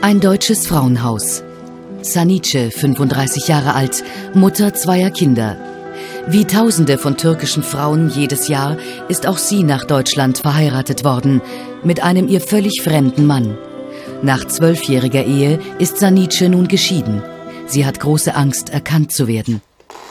Ein deutsches Frauenhaus. Sanice, 35 Jahre alt, Mutter zweier Kinder. Wie Tausende von türkischen Frauen jedes Jahr ist auch sie nach Deutschland verheiratet worden, mit einem ihr völlig fremden Mann. Nach 12-jähriger Ehe ist Sanice nun geschieden. Sie hat große Angst, erkannt zu werden.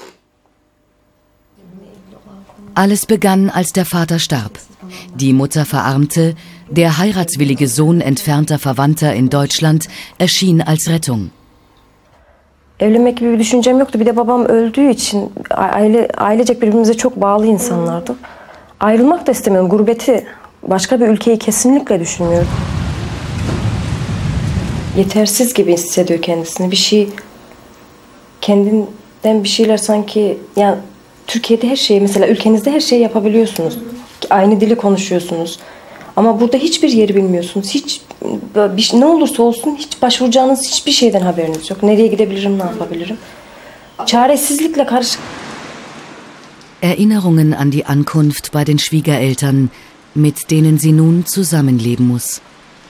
Alles begann, als der Vater starb. Die Mutter verarmte, der heiratswillige Sohn entfernter Verwandter in Deutschland erschien als Rettung. Evlenmek gibi bir düşüncem yoktu. Bir de babam öldüğü için ailecek birbirimize çok bağlı insanlardık. Ayrılmak da istemiyorum. Gurbeti, başka bir ülkeyi kesinlikle düşünmüyorum. Yetersiz gibi hissediyor kendisini. Bir şey, kendinden bir şeyler sanki, yani Türkiye'de her şeyi, mesela ülkenizde her şeyi yapabiliyorsunuz. Aynı dili konuşuyorsunuz. Ama burada hiçbir yeri bilmiyorsunuz. Hiç ne olursa olsun hiç başvuracağınız hiçbir şeyden haberiniz yok. Nereye gidebilirim, ne yapabilirim? Çaresizlikle karışık. Erinnerungen an die Ankunft bei den Schwiegereltern, mit denen sie nun zusammenleben muss.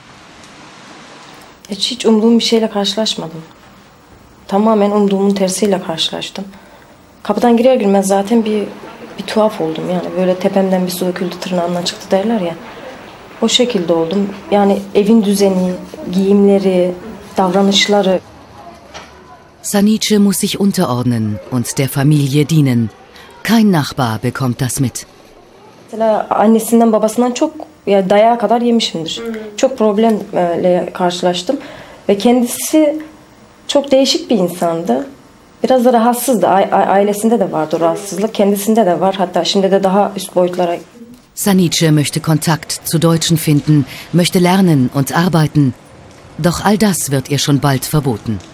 Hiç umduğum bir şeyle karşılaşmadım. Tamamen umduğumun tersiyle karşılaştım. Kapıdan girer girmez zaten bir tuhaf oldum yani. Böyle tepemden bir su döküldü, tırnağımdan çıktı derler ya. O şekilde oldum. Yani evin düzeni, giyimleri, davranışları. Sanice muss sich unterordnen und der Familie dienen. Kein Nachbar bekommt das mit. Mesela annesinden babasından çok, ya dayağa kadar yemişimdir. Çok problemle karşılaştım. Ve kendisi çok değişik bir insandı. Biraz da rahatsızdı. Ailesinde de vardı o rahatsızlık. Kendisinde de var. Hatta şimdi de daha üst boyutlara. Sanice möchte Kontakt zu Deutschen finden, möchte lernen und arbeiten. Doch all das wird ihr schon bald verboten.